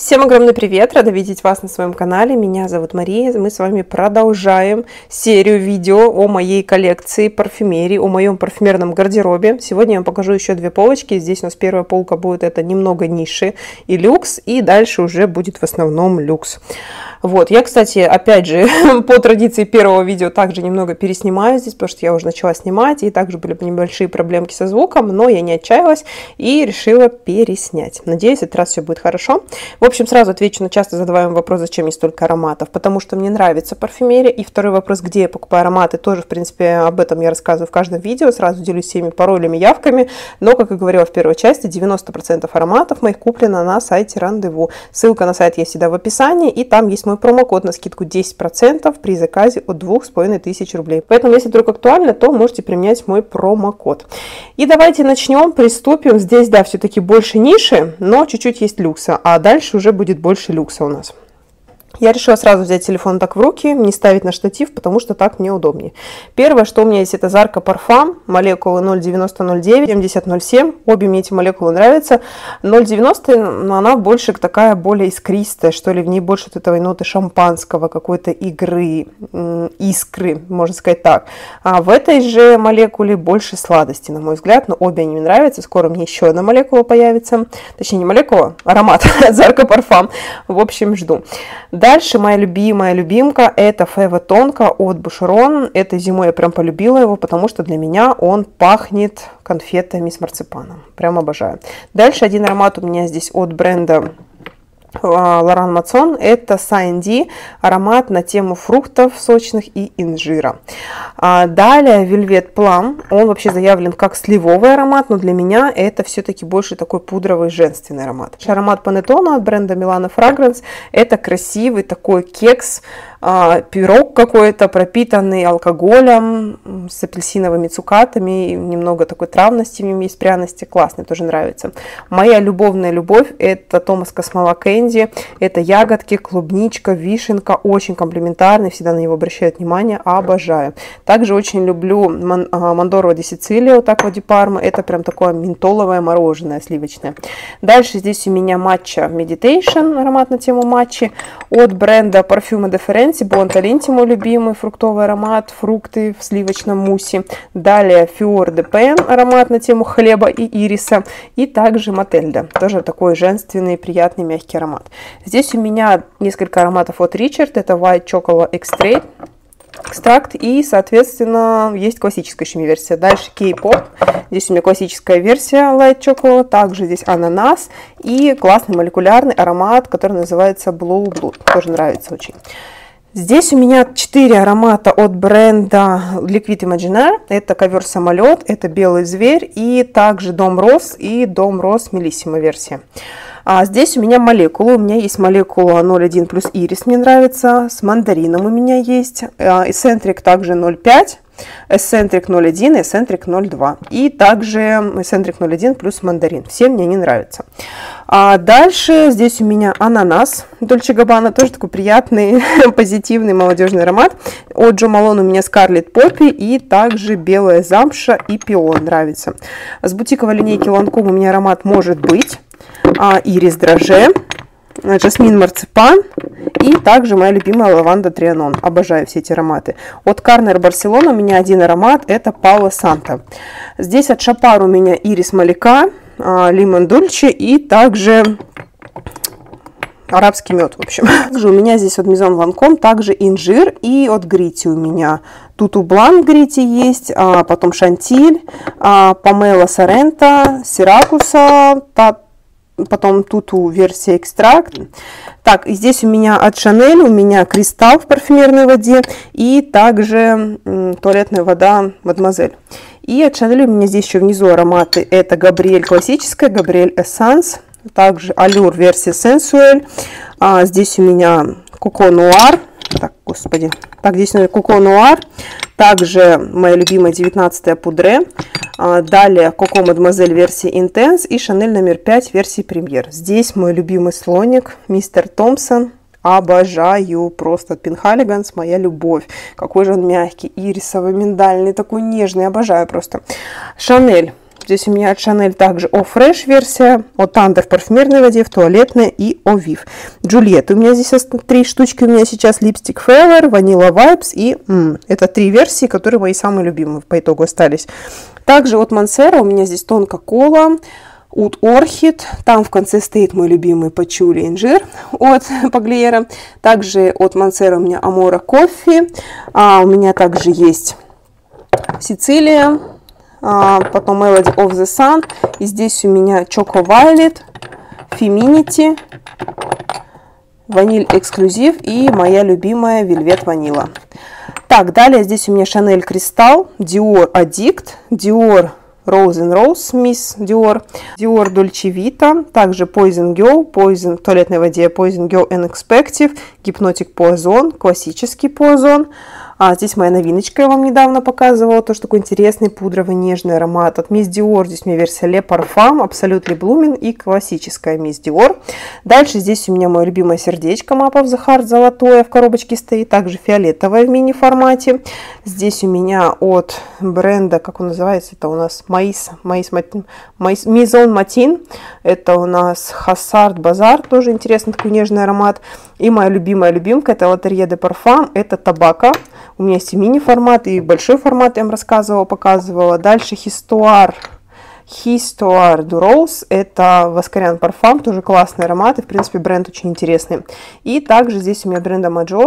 Всем огромный привет! Рада видеть вас на своем канале. Меня зовут Мария. Мы с вами продолжаем серию видео о моей коллекции парфюмерии, о моем парфюмерном гардеробе. Сегодня я вам покажу еще две полочки. Здесь у нас первая полка будет это немного ниши и люкс, и дальше уже будет в основном люкс. Вот, я, кстати, опять же, по традиции первого видео также немного переснимаю здесь, потому что я уже начала снимать, и также были небольшие проблемки со звуком, но я не отчаялась и решила переснять. Надеюсь, в этот раз все будет хорошо. В общем, сразу отвечу на часто задаваемый вопрос, зачем есть столько ароматов, потому что мне нравится парфюмерия. И второй вопрос, где я покупаю ароматы, тоже, в принципе, об этом я рассказываю в каждом видео, сразу делюсь всеми паролями, явками, но, как и говорила в первой части, 90% ароматов моих куплено на сайте Рандеву. Ссылка на сайт есть всегда в описании, и там есть мой промокод на скидку 10% при заказе от 2500 рублей. Поэтому, если вдруг актуально, то можете применять мой промокод. И давайте начнем, приступим. Здесь, да, все-таки больше ниши, но чуть-чуть есть люкса, а дальше уже будет больше люкса у нас. Я решила сразу взять телефон так в руки, не ставить на штатив, потому что так мне удобнее. Первое, что у меня есть, это Zarka Parfum, молекулы 0,9009, 7007. Обе мне эти молекулы нравятся. 0,90, но она больше такая, более искристая, что ли, в ней больше вот этой ноты шампанского, какой-то игры, искры, можно сказать так. А в этой же молекуле больше сладости, на мой взгляд, но обе они мне нравятся. Скоро мне еще одна молекула появится. Точнее, не молекула, аромат Zarka Parfum. В общем, жду. Дальше моя любимая любимка это Фева Тонко от Boucheron. Этой зимой я прям полюбила его, потому что для меня он пахнет конфетами с марципаном. Прям обожаю. Дальше один аромат у меня здесь от бренда Laurent Masson, это Sandy, аромат на тему фруктов сочных и инжира. Далее Velvet Plum, он вообще заявлен как сливовый аромат, но для меня это все-таки больше такой пудровый женственный аромат. Аромат Panettone от бренда Milano Fragrance, это красивый такой кекс, пирог какой-то, пропитанный алкоголем, с апельсиновыми цукатами, немного такой травности в нем есть, пряности, классный, тоже нравится. Моя любовная любовь это Thomas Cosmola Candy, это ягодки, клубничка, вишенка, очень комплиментарный, всегда на него обращают внимание, обожаю. Также очень люблю Mondoro di Sicilia от Acqua di Parma, это прям такое ментоловое мороженое сливочное. Дальше здесь у меня Matcha Meditation, аромат на тему матчи, от бренда Parfume de Firenze, Buontalenti, мой любимый фруктовый аромат, фрукты в сливочном муссе. Далее Fior de Pen, аромат на тему хлеба и ириса. И также Мательда, тоже такой женственный, приятный, мягкий аромат. Здесь у меня несколько ароматов от Richard, это White Chocolate Extract, и, соответственно, есть классическая еще версия. Дальше K-Pop, здесь у меня классическая версия Light Chocolate, также здесь ананас и классный молекулярный аромат, который называется Blue Blood, тоже нравится очень. Здесь у меня 4 аромата от бренда Liquid Imaginaire. Это ковер-самолет, это белый зверь и также Дом Роз и Дом Роз Мелиссимо версия. А здесь у меня молекулы. У меня есть молекула 0,1 плюс ирис, мне нравится. С мандарином у меня есть. Eccentric также 0,5. Eccentric 0,1, Eccentric 0,2. И также Eccentric 0,1 плюс мандарин. Все мне не нравятся. А дальше здесь у меня ананас Dolce Gabbana, тоже такой приятный, позитивный молодежный аромат. От Jo Malone у меня Scarlet Poppy и также белая замша и пион нравится. С бутиковой линейки Lancôme у меня аромат может быть. Ирис драже, жасмин марципан и также моя любимая лаванда Трианон. Обожаю все эти ароматы. От Carner Barcelona у меня один аромат, это Palo Santo. Здесь от Шапар у меня ирис Малика, лимон дульче и также арабский мед, в общем. Также у меня здесь от Maison Lancôme также инжир, и от Грити у меня Туту Блан Грити есть, потом Шантиль, Помело Соренто, Сиракуса, потом Туту версия экстракт. Так, и здесь у меня от Шанель, у меня кристалл в парфюмерной воде и также туалетная вода Мадемуазель. И от Шанель у меня здесь еще внизу ароматы. Это Габриэль классическая, Габриэль Эссанс, также Allure версия Sensuel. Здесь у меня Coco Noir. Так, господи. Так, здесь у меня Coco Noir. Также моя любимая 19-я Пудре. Далее Coco Mademoiselle версии Intense и Chanel номер 5 версии Премьер. Здесь мой любимый слоник Мистер Томпсон. Обожаю просто. Пенхалиганс моя любовь. Какой же он мягкий, ирисовый, миндальный, такой нежный. Обожаю просто. Chanel Здесь у меня от Chanel также Eau Fresh версия, от Thunder в парфюмерной воде, в туалетной и Eau Vive. Juliet. У меня здесь 3 штучки, у меня сейчас Lipstick Fever, Vanilla Vibes и это 3 версии, которые мои самые любимые по итогу остались. Также от Mancera у меня здесь тонко кола, Oud Orchid, там в конце стоит мой любимый пачули инжир от Паглиера. Также от Mancera у меня Amora Coffee, у меня также есть Сицилия, потом Melody of the Sun, и здесь у меня Choco Violet, Feminity, Ваниль Эксклюзив и моя любимая Velvet Vanilla. Так, далее здесь у меня Chanel Crystal, Dior Addict, Dior Rose and Rose, Miss Dior, Dior Dolce Vita, также Poison Girl, Poison в туалетной воде, Poison Girl Unexpected, Hypnotic Poison, классический Poison. Здесь моя новиночка, я вам недавно показывала, тоже такой интересный пудровый нежный аромат. От Miss Dior здесь у меня версия Le Parfum, Absolutely Blooming и классическая Miss Dior. Дальше здесь у меня мое любимое сердечко Map of the Heart золотое в коробочке стоит, также фиолетовое в мини-формате. Здесь у меня от бренда, как он называется, это у нас Maison Matin, это у нас Hazard Bazaar, тоже интересный такой нежный аромат. И моя любимая любимка, это L'Atelier de Parfum, это Табака. У меня есть и мини-формат, и большой формат, я вам рассказывала, показывала. Дальше Histoire du Rose, это Васкарян Парфам, тоже классный аромат, и, в принципе, бренд очень интересный. И также здесь у меня бренда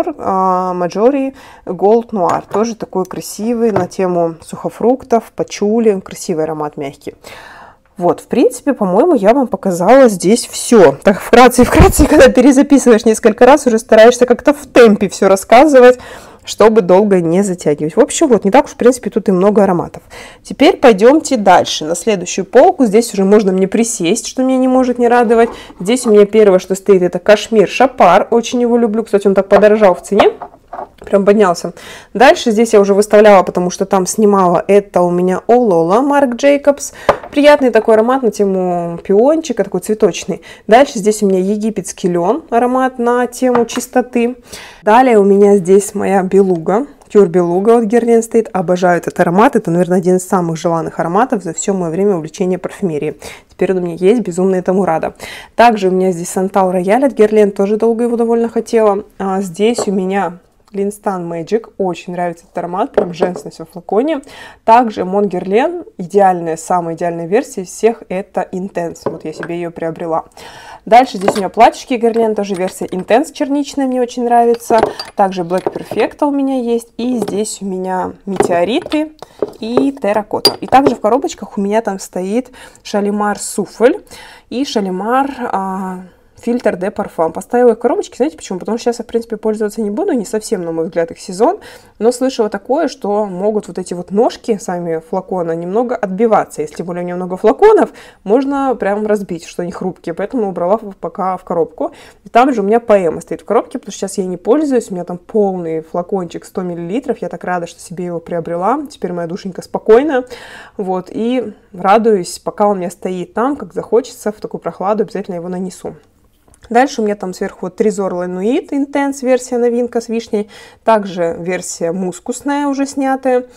Majori Gold Noir, тоже такой красивый, на тему сухофруктов, пачули, красивый аромат, мягкий. Вот, в принципе, по-моему, я вам показала здесь все. Так, вкратце, когда перезаписываешь несколько раз, уже стараешься как-то в темпе все рассказывать, чтобы долго не затягивать. В общем, вот, не так уж, в принципе, тут и много ароматов. Теперь пойдемте дальше, на следующую полку. Здесь уже можно мне присесть, что меня не может не радовать. Здесь у меня первое, что стоит, это Кашмир Шапар. Очень его люблю. Кстати, он так подорожал в цене. Прям поднялся. Дальше здесь я уже выставляла, потому что там снимала. Это у меня Олола Марк Джейкобс. Приятный такой аромат на тему пиончика, такой цветочный. Дальше здесь у меня египетский лен, аромат на тему чистоты. Далее у меня здесь моя белуга. Тюр Белуга от Guerlain стоит. Обожаю этот аромат. Это, наверное, один из самых желанных ароматов за все мое время увлечения парфюмерией. Теперь он у меня есть, безумно этому рада. Также у меня здесь Santal Royal от Guerlain. Тоже долго его довольно хотела. Здесь у меня Linstan Magic, очень нравится этот аромат, прям женственность во флаконе. Также Mon Guerlain, идеальная, самая идеальная версия из всех, это Intense. Вот я себе ее приобрела. Дальше здесь у меня платьишки Guerlain, тоже версия Intense черничная, мне очень нравится. Также Black Perfecta у меня есть. И здесь у меня метеориты и терракота. И также в коробочках у меня там стоит Shalimar Souffle и Shalimar фильтр де парфам. Поставила их в коробочки, знаете почему? Потому что сейчас я, в принципе, пользоваться не буду, не совсем, на мой взгляд, их сезон, но слышала такое, что могут вот эти вот ножки, сами флакона, немного отбиваться. Если более у меня много флаконов, можно прям разбить, что они хрупкие, поэтому убрала пока в коробку. И там же у меня поэма стоит в коробке, потому что сейчас я не пользуюсь, у меня там полный флакончик 100 мл, я так рада, что себе его приобрела, теперь моя душенька спокойна, вот, и радуюсь, пока он у меня стоит там, как захочется, в такую прохладу обязательно его нанесу. Дальше у меня там сверху вот Трезор Лануит Intense версия, новинка с вишней. Также версия мускусная уже снятая.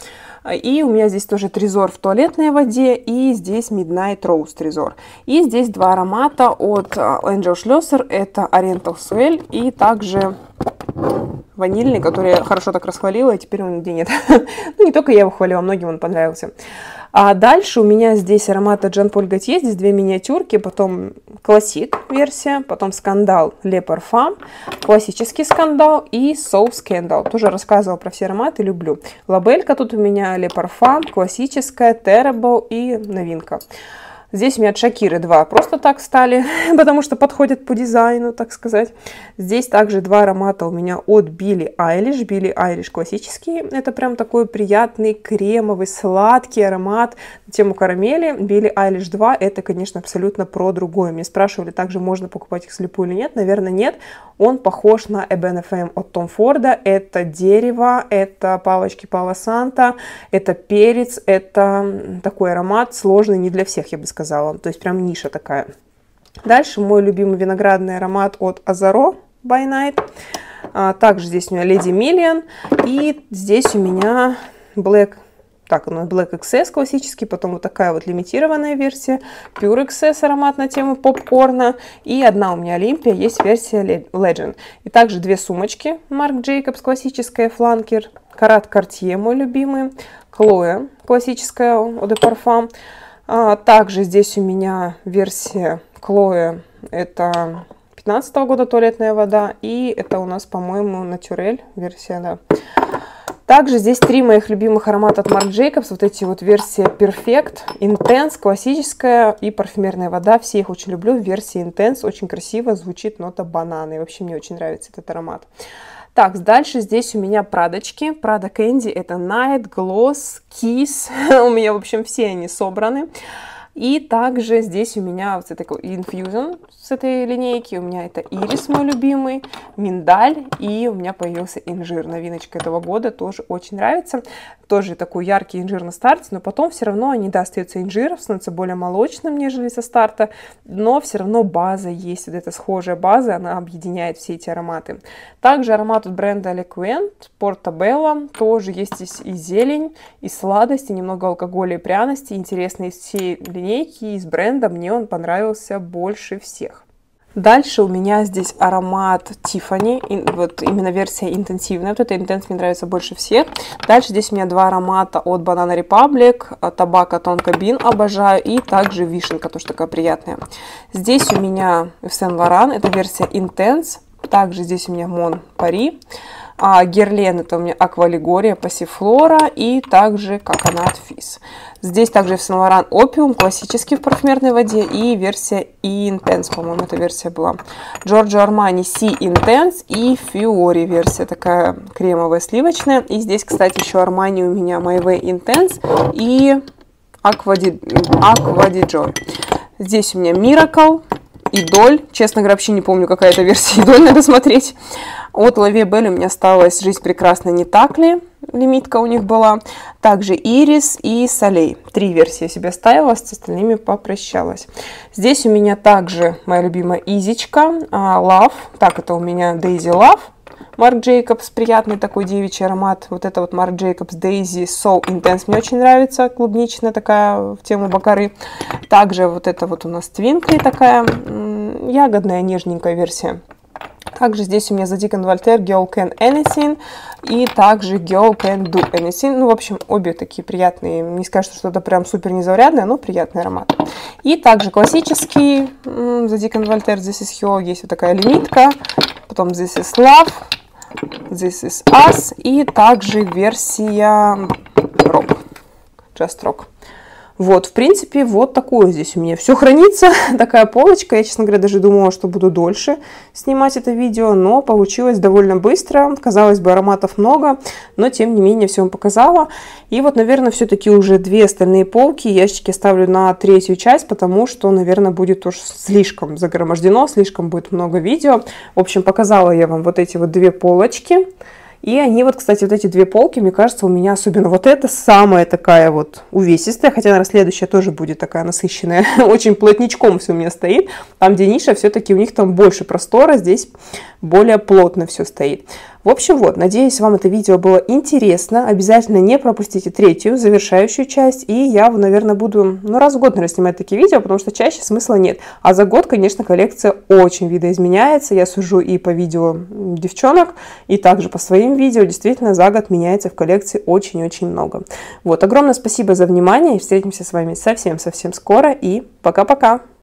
И у меня здесь тоже Трезор в туалетной воде. И здесь Midnight Rose Трезор. И здесь два аромата от Angel Schlosser. Это Oriental Swell и также ванильный, который я хорошо так расхвалила, и теперь он нигде нет. Ну, не только я его хвалила, многим он понравился. А дальше у меня здесь аромат от Jean Paul Gaultier, здесь две миниатюрки, потом классик версия, потом скандал Le Parfum, классический скандал и Soul Scandal. Тоже рассказывала про все ароматы, люблю. Лабелька тут у меня Le Parfum, классическая, Terrible и новинка. Здесь у меня от Шакиры два просто так стали, потому что подходят по дизайну, так сказать. Здесь также два аромата у меня от Билли Айлиш. Билли Айлиш классический. Это прям такой приятный, кремовый, сладкий аромат на тему карамели. Билли Айлиш 2 это, конечно, абсолютно про другое. Мне спрашивали, также можно покупать их слепую или нет. Наверное, нет. Он похож на Ebene Femme от Tom Ford. Это дерево, это палочки Пало Санто, это перец, это такой аромат сложный, не для всех, я бы сказала. То есть прям ниша такая. Дальше мой любимый виноградный аромат от Azaro by Night. Также здесь у меня Lady Million. И здесь у меня Black Так, у нас Black XS классический, потом вот такая вот лимитированная версия, Pure XS аромат на тему попкорна, и одна у меня Олимпия, есть версия Legend. И также две сумочки Marc Jacobs классическая, фланкер, Карат Cartier мой любимый, Chloe классическая Eau de Parfum. Также здесь у меня версия Chloe, это 2015 года туалетная вода, и это у нас, по-моему, Naturel версия, да. Также здесь три моих любимых аромата от Marc Jacobs. Вот эти вот версии Perfect, Intense, классическая и парфюмерная вода. Все их очень люблю. Версия Intense очень красиво звучит, нота банана. И вообще мне очень нравится этот аромат. Так, дальше здесь у меня Прадочки. Prada Candy это Night, Gloss, Kiss. У меня, в общем, все они собраны. И также здесь у меня вот такой Infusion с этой линейки. У меня это Ирис, мой любимый, миндаль. И у меня появился инжир. Новиночка этого года. Тоже очень нравится. Тоже такой яркий инжир на старте. Но потом все равно не остается инжир. Становится более молочным, нежели со старта. Но все равно база есть. Вот эта схожая база. Она объединяет все эти ароматы. Также аромат от бренда Lequent, Portobello. Тоже есть здесь и зелень, и сладость, и немного алкоголя и пряности. Интересно из всей линейки, из бренда мне он понравился больше всех. Дальше у меня здесь аромат Tiffany, вот именно версия интенсивная, вот эта Intense мне нравится больше всех. Дальше здесь у меня два аромата от Banana Republic, Tobacco Tonka Bean обожаю, и также вишенка, тоже такая приятная. Здесь у меня Yves Saint Laurent, это версия Intense, также здесь у меня Mon Paris. Герлен это у меня Аквалигория, Пассифлора и также Coconut Fizz. Здесь также в Saint Laurent Опиум, классический в парфюмерной воде, и версия Intense, по-моему, эта версия была. Giorgio Armani Sea Intense и Fiori версия, такая кремовая, сливочная. И здесь, кстати, еще Armani у меня My Way Intense и Aqua di Gio. Здесь у меня Miracle, Идоль. Честно говоря, вообще не помню, какая это версия Идоль, надо смотреть. От Лаве Белль у меня осталась Жизнь прекрасна, не так ли? Лимитка у них была. Также Ирис и Солей. Три версии я себе оставила, с остальными попрощалась. Здесь у меня также моя любимая Изичка, Love. Так, это у меня Daisy Love. Marc Jacobs, приятный такой девичий аромат. Вот это вот Marc Jacobs Daisy So Intense мне очень нравится. Клубничная такая в тему бакары. Также вот это вот у нас Twinkly такая ягодная, нежненькая версия. Также здесь у меня The Dick & Voltaire Girl Can Anything и также Girl Can Do Anything. Ну, в общем, обе такие приятные. Не скажу, что это прям супер незаурядное, но приятный аромат. И также классический The Dick & Voltaire This Is Her. Есть вот такая лимитка. Потом This Is Love, This Is Us и также версия Rock, Just Rock. Вот, в принципе, вот такое здесь у меня все хранится, такая полочка. Я, честно говоря, даже думала, что буду дольше снимать это видео, но получилось довольно быстро. Казалось бы, ароматов много, но, тем не менее, все вам показала. И вот, наверное, все-таки уже две остальные полки, ящики ставлю на третью часть, потому что, наверное, будет уж слишком загромождено, слишком будет много видео. В общем, показала я вам вот эти вот две полочки. И они вот, кстати, вот эти две полки, мне кажется, у меня особенно вот эта самая такая вот увесистая, хотя, наверное, следующая тоже будет такая насыщенная, очень плотничком все у меня стоит. Там, где ниша, все-таки у них там больше простора, здесь более плотно все стоит. В общем, вот, надеюсь, вам это видео было интересно. Обязательно не пропустите третью, завершающую часть. И я, наверное, буду, раз в год, наверное, снимать такие видео, потому что чаще смысла нет. А за год, конечно, коллекция очень видоизменяется. Я сужу и по видео девчонок, и также по своим видео. Действительно, за год меняется в коллекции очень-очень много. Вот, огромное спасибо за внимание. И встретимся с вами совсем-совсем скоро. И пока-пока!